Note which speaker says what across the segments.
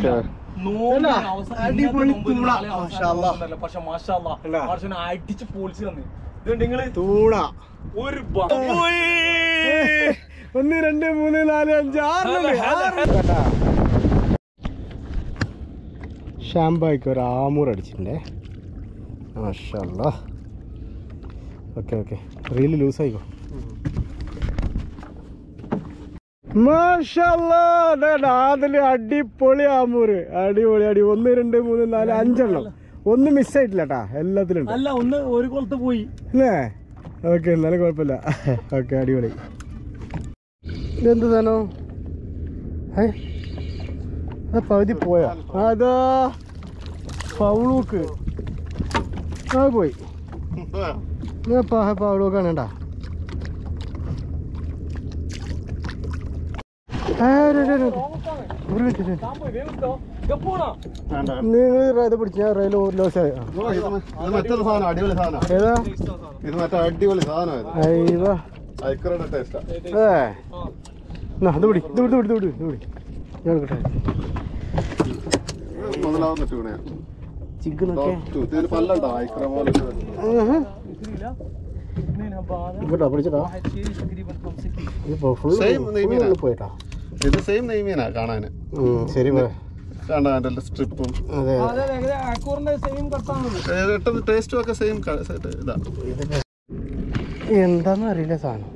Speaker 1: അടിച്ച് പൊളിച്ച് തന്നെ ഇതുണ്ടെങ്കിൽ തൂണ ഒരു 1 2 3 4 5 6 ഷാംബായിക്ക് ഒരു ആമൂർ അടിച്ചിട്ടുണ്ടേ. മാഷാ അല്ലാഹ്. ഓക്കെ ഓക്കെ, റീല് ലൂസായിക്കോ. മാഷാ അല്ലാഹ്, അതില് അടിപൊളി ആമൂര്. അടിപൊളി 1 2 3 4 5 എണ്ണം. ഒന്നും മിസ്സായിട്ടില്ല കേട്ടാ, എല്ലാത്തിലും അല്ല. ഒന്ന് ഒരു കൊളത്ത് പോയി അല്ലേ? ഓക്കെ, എന്നാലും കുഴപ്പമില്ല. ഓക്കെ, അടിപൊളി. ഇതെന്ത് സാധനം? പകുതി പോയാ? അതാ പൗളൂക്ക് പോയി. പൗളൂക്കാണ് കേട്ടാ. നിങ്ങൾ ഇത് പിടിച്ച ഞാൻ റെയിൽ ലോസ് ആയി. ഏതാ അടിപൊളി സാധനം. ഇത് പിടി, ഇത് വിട്, ഇത് വിട്, ഇത് വിടി. ഞാൻ എടുക്കട്ടെ. ചിക്കനൊക്കെ കേട്ടോ, പിടിച്ചോ. പോയിട്ടാ. ഇത് സെയിം നെയ്മീനാ കാണാന്. ശരി, സ്ട്രിപ്പും ടേസ്റ്റും ഒക്കെ സെയിം ഇതാ. എന്താന്ന് അറിയില്ല സാധനം.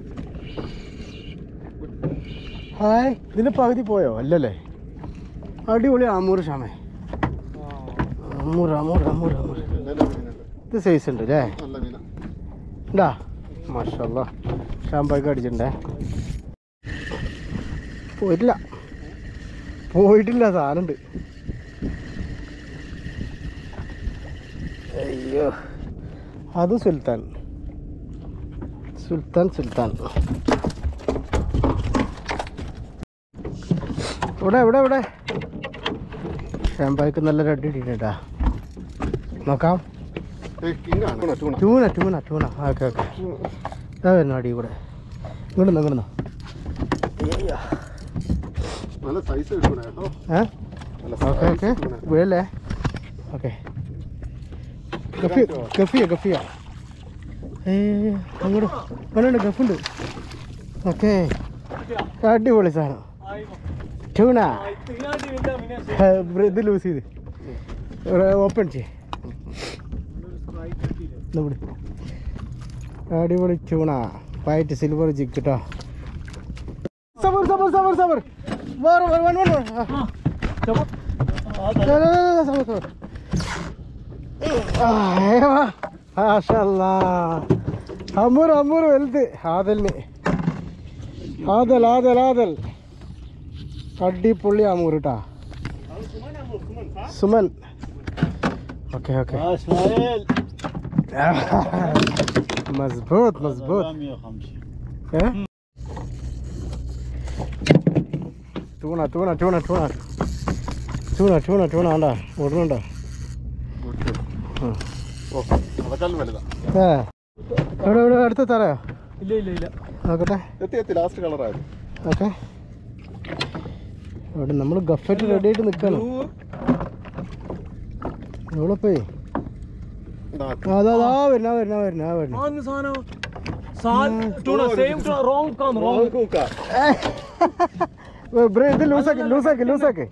Speaker 1: ഹായ്, ഇതിന്റെ പകുതി പോയോ? അല്ലല്ലേ? അടിപൊളി ആമൂറ് ഷാമേ. ആമൂറ് ആമൂറ് ആമൂറ് ആമൂറ്. ഇത് സൈസ് ഉണ്ട് അല്ലേ? ഉണ്ടാ? മാഷാ അല്ലാഹ്, ഷാമ്പായ്ക്ക് അടിച്ചിട്ടുണ്ടേ. പോയിട്ടില്ല സാധനം ഉണ്ട്. അയ്യോ, അത് സുൽത്താൻ സുൽത്താൻ സുൽത്താൻ. ഇവിടെ ഷാമ്പായ്ക്ക് നല്ലൊരു അടി ഇട്ടിട്ടാ. നോക്കാം. Tuna tuna tuna. Okay okay, ഇതാ വരുന്നു അടി കൂടെ. ഇങ്ങോട്ട് ഓക്കെ ഓക്കെ, വീഴല്ലേ? ഓക്കെ, ഗഫിയ അങ്ങോട്ട് വന്നുണ്ട്, ഗഫുണ്ട്. ഓക്കെ, അടിപൊളി സാധനം. ട്യൂണ. ഇത് ലൂസ് ചെയ്ത് ഓപ്പൺ ചെയ്യ്. അടിപൊളി ട്യൂണ, വൈറ്റ് സിൽവർ ജിഗ് കേട്ടോ. സബർ സബർ സബർ സബർ. അമ്മൂർ വലുത്. ആദലിന് ആദൽ അടിപൊളി അമ്മൂർ കേട്ടാ. സുമൻ. ഓക്കെ ഓക്കെ, മസ്ബൂത്ത് മസ്ബൂത്ത്. Tuna tuna tuna tuna tuna tuna tuna ആണ്ടാ ഓടുന്നുണ്ടോ? എവിടെ അടുത്ത തറയോ? ഇല്ല നോക്കട്ടെ. ഓക്കെ, അവിടെ നമ്മൾ ഗഫറ്റ് റെഡി ആയിട്ട് നിൽക്കണം. എവിടെ പോയി? അതാ വരുന്ന ഇത് ലൂസാക്കി.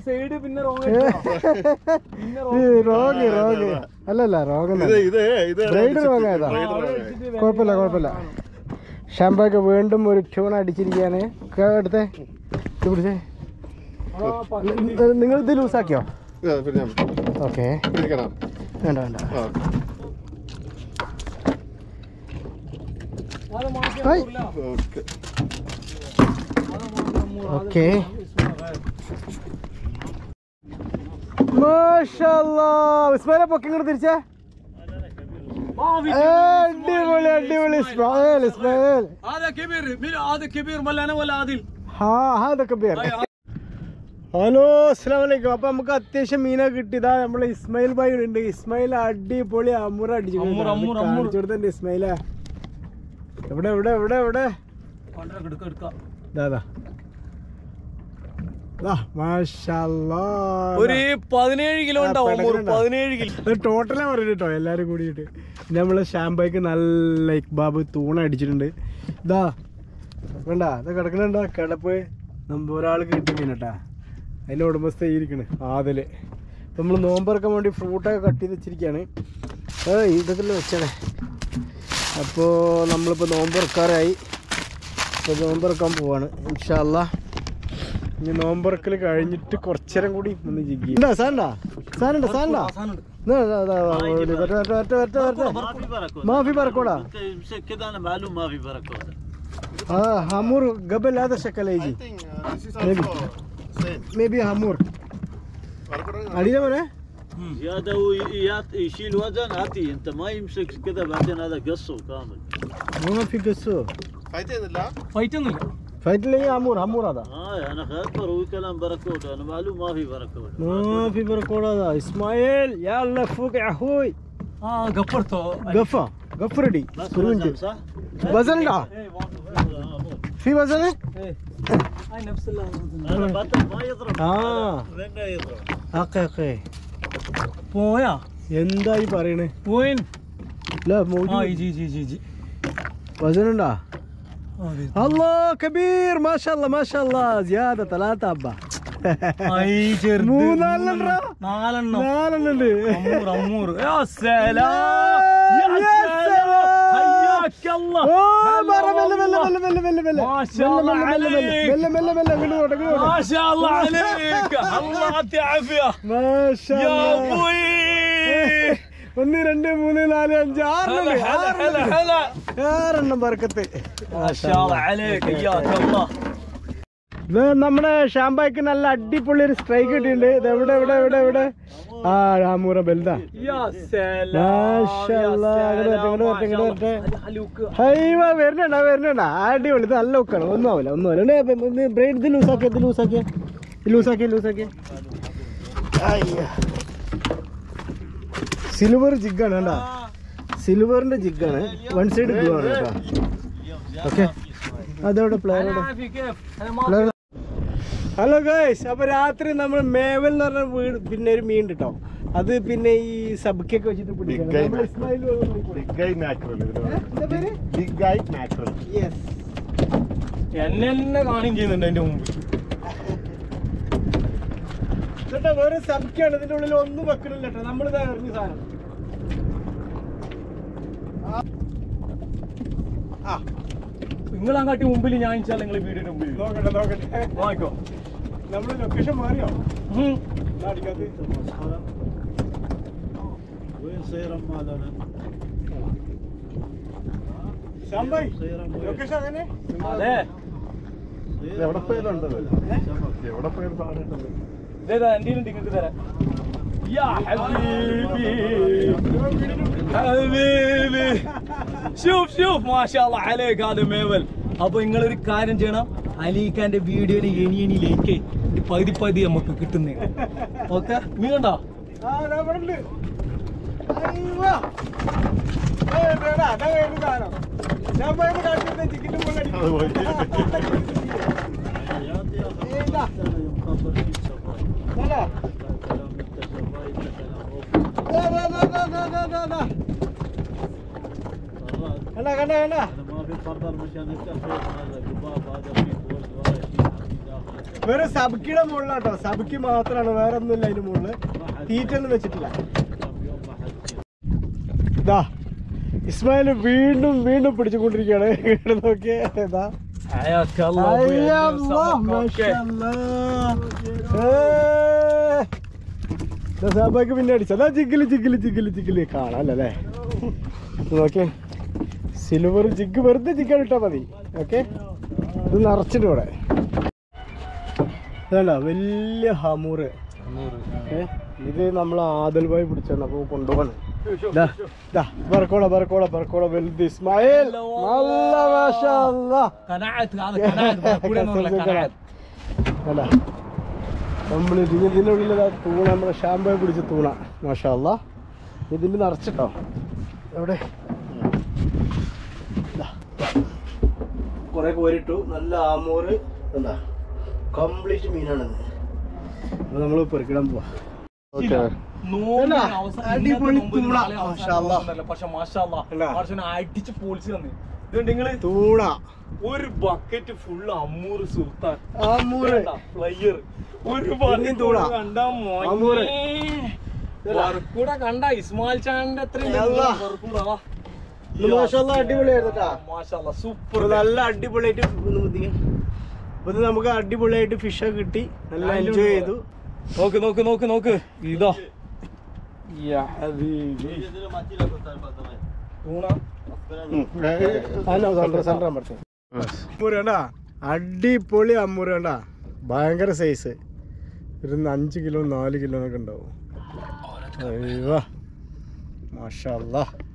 Speaker 1: അല്ലല്ല, റോങ് ആയതാ. കുഴപ്പമില്ല. ഷാമ്പാക്ക് വീണ്ടും ഒരു ട്യൂൺ അടിച്ചിരിക്കുകയാണ്. എടുത്തേ, ഇത് പിടിച്ചേ. നിങ്ങൾ ഇത് ലൂസാക്കിയോ? ഓക്കെ, വേണ്ട. ഓക്കെ, മാഷാഅല്ലാഹ്. ഇസ്മായിലെ പൊക്കി ഇങ്ങോട്ട് തിരിച്ചേ. അടിപൊളി ഇസ്മായിൽ. ഹലോ, അസ്സലാമു അലൈക്കും. അപ്പൊ നമുക്ക് അത്യാവശ്യം മീനൊക്കെ കിട്ടിയതാ. നമ്മള് ഇസ്മായിൽ ഭായി ഉണ്ട്. ഇസ്മായിൽ അടിപൊളി അമ്മൂർ അടിച്ചു. ഇസ്മായില എവിടെ? ദാദാ
Speaker 2: ഒരു 17 കിലോ ഉണ്ടാവും. 17 കിലോ
Speaker 1: ടോട്ടലാ പറയുന്നത് കേട്ടോ എല്ലാരും കൂടിയിട്ട്. പിന്നെ നമ്മള് ഷാംബായിക്ക് നല്ല ഇക്ബാബ് തൂണ അടിച്ചിട്ടുണ്ട്. ഇതാ വേണ്ട ഇത് കിടക്കണുണ്ടോ കിടപ്പ് ഒരാൾക്ക് കിട്ടും മീനട്ടാ. അതിന്റെ ഉടമസ്ഥ ഇരിക്കണ് ആദല്. നമ്മൾ നോമ്പറക്കാൻ വേണ്ടി ഫ്രൂട്ടൊക്കെ കട്ട് ചെയ്ത് വെച്ചിരിക്കുകയാണ്. ഇതൊക്കെ വെച്ചണേ. അപ്പോൾ നമ്മളിപ്പോൾ നോമ്പറക്കാറായി. ഇപ്പോൾ നോമ്പറക്കാൻ പോവാണ് ഇൻഷാ അല്ലാഹ്. ഇനി നോമ്പറക്കൽ കഴിഞ്ഞിട്ട് കുറച്ചേരം കൂടി ഒന്ന് ജിഗി. മാഫി പറക്കോടാ. همور قبل هذا شكله يجي maybe همور علينا ولا
Speaker 3: زيادة ويشيل وزن هاتي انت ما يمسك كذا بعدين هذا قصه كامل
Speaker 1: ما في قصه
Speaker 2: ഫൈറ്റ്
Speaker 1: فايت لي همور هذا
Speaker 3: انا خذت بروي كلام بركوت انا معلوم ما في بركوت
Speaker 1: ما في بركوت هذا اسماعيل يلا فوق يا اخوي
Speaker 2: قفرته
Speaker 1: قفر دي
Speaker 3: وزن صح
Speaker 1: وزن لا في وزن
Speaker 2: هاي نفس
Speaker 3: هذا بطل ما يضرب رنه يضرب
Speaker 1: اوكي
Speaker 2: പോയാ
Speaker 1: എന്തായി പറയണേ
Speaker 2: പോയിൻ
Speaker 1: لا موجود
Speaker 2: جي
Speaker 1: وزن لا الله كبير ما شاء الله زياده 3 حبه
Speaker 2: അമ്മൂർ يا سلام حياك الله ما شاء الله عليك ما شاء الله عليك الله يعطي عافيه
Speaker 1: ما شاء الله
Speaker 2: يا ابوي
Speaker 1: 1 2 3 4 5
Speaker 2: هلا
Speaker 1: 6 ബർക്കത്ത്
Speaker 2: ما شاء الله عليك حياك الله.
Speaker 1: ഇത് നമ്മുടെ ഷാംബായിക്ക് നല്ല അടിപൊളി ഒരു സ്ട്രൈക്ക് കിട്ടിയിട്ടുണ്ട്. ഇത് എവിടെ രാമൂറ ബെൽദാ വരുന്നുണ്ട അടിപൊളി. ഇത് നല്ല ഉക്കാണ്. ഒന്നും ആവില്ല ബ്രേഡ് ഇത് ലൂസാക്കിയ സിൽവർ ജിഗാണ് കേട്ടോ. സിൽവറിന്റെ ജിഗാണ്. 1 സൈഡ് ബ്ലൂ ആണ് കേട്ടോ. ഓക്കെ അതോടെ പ്ലെയറോടെ ഹലോ ഗൈസ്. അപ്പൊ രാത്രി നമ്മൾ മേവൽ എന്ന് പറഞ്ഞ വീട് പിന്നെ ഒരു മീൻ കിട്ടോ. അത് പിന്നെ ഈ സബ്ക്കൊക്കെ വെച്ചിട്ട് പിടിക്കണം.
Speaker 2: എന്നെ കാണുകയും ചെയ്യുന്നുണ്ട് അതിന്റെ മുമ്പ്.
Speaker 1: ചേട്ടാ വേറെ സബ്ക്കാണ്. ഇതിന്റെ ഉള്ളിൽ ഒന്നും വെക്കണില്ല കേട്ടോ. നമ്മളിതാ എറിഞ്ഞ സാധനം.
Speaker 2: നിങ്ങളങ്ങാട്ടി മുമ്പിൽ ഞാൻ നിങ്ങൾ വീടിന്റെ മുമ്പിൽ
Speaker 1: നോക്കട്ടെ
Speaker 2: വാങ്ങിക്കോ.
Speaker 1: നമ്മള് ലൊക്കേഷൻ മാറിയോ?
Speaker 3: وين سيرم مالنا
Speaker 1: ഷാംബായ് ലൊക്കേഷൻ അങ്ങനെ
Speaker 2: അതെ
Speaker 1: എവിടെ പോയാലുണ്ടത്?
Speaker 2: ഇതേതാ എന്റെ നിങ്ങൾക്ക് തരാം. يا حبيبي شوف ما شاء الله عليك هذا ميول. അപ്പൊ നിങ്ങളൊരു കാര്യം ചെയ്യണം. അലീഖാന്റെ വീഡിയോന് എണി ലേക്ക് പകുതി നമുക്ക് കിട്ടുന്നേ. ഓക്കെ നീ കണ്ടോ?
Speaker 1: വേറെ സബ്ക്കിയുടെ മുകളിലാട്ടോ. സബ്ക്കി മാത്രമാണ്, വേറെ ഒന്നുമില്ല അതിന്റെ മുകളില്. തീറ്റൊന്നും വെച്ചിട്ടില്ല. ഇതാ ഇസ്മായിൽ വീണ്ടും പിടിച്ചുകൊണ്ടിരിക്കുകയാണ്. നോക്കിയേ ഇതാ സാബാക്ക് പിന്നെ അടിച്ചതാ. ജിഗില് കാണാല്ലേ. ഓക്കെ സിൽവർ ജിഗ് വെറുതെ ജിഗാൻ ഇട്ടാ മതി. ഓക്കെ ഇത് നിറച്ചിട്ട് ഇവിടെ അതല്ല വലിയ ഹമൂറ്. ഇത് നമ്മൾ ആദൽബായി പിടിച്ചാണ്. അപ്പൊ കൊണ്ടുപോകാണ്. ബർക്കോള വലുത് ഇസ്മായിൽ. നമ്മള് ഇതിന്റെ ഉള്ളിൽ തൂണ നമ്മളെ ഷാംബായി പിടിച്ച തൂണ. മാഷാ അല്ലാ. ഇതിന്റെ നിറച്ചിട്ടോ എവിടെ കൊറേ കോരിട്ടു. നല്ല ആമൂറ് എന്താ കംപ്ലീറ്റ് മീനാണെന്ന്. അപ്പോൾ നമ്മൾ പെറുക്കിടാൻ പോവാ. ഓക്കെ,
Speaker 2: അടിപൊളി അടിച്ച് പൊളിച്ച് തന്നെ. ഇതുണ്ട് നിങ്ങള്
Speaker 1: തൂണ
Speaker 2: ഒരു ബക്കറ്റ് ഫുള്ള് അമ്മൂറ് സുൽത്താൻ
Speaker 1: ആമൂറ്
Speaker 2: ഫ്ലൈയർ ഒരു
Speaker 1: തൂണ
Speaker 2: കണ്ടാ
Speaker 1: അമ്മൂറ്.
Speaker 2: വർക്കൂടെ കണ്ട ഇസ്മായിൽ ചാനന്റെ
Speaker 1: അടിപൊളിയായിരുന്നു
Speaker 2: സൂപ്പർ.
Speaker 1: നല്ല അടിപൊളിയായിട്ട് ഇത് നമുക്ക് അടിപൊളിയായിട്ട് ഫിഷൊക്കെ കിട്ടി, നല്ല എൻജോയ് ചെയ്തു.
Speaker 2: നോക്ക് നോക്ക് നോക്ക് നോക്ക് ഇതാ
Speaker 1: അമ്മൂരണ്ടാ, അടിപൊളി അമ്മൂര് കണ്ടാ, ഭയങ്കര സൈസ്. ഒരു 5 കിലോ 4 കിലോ ഒക്കെ ഉണ്ടാവും. അയ്യോ മാഷാ അല്ലാഹ്.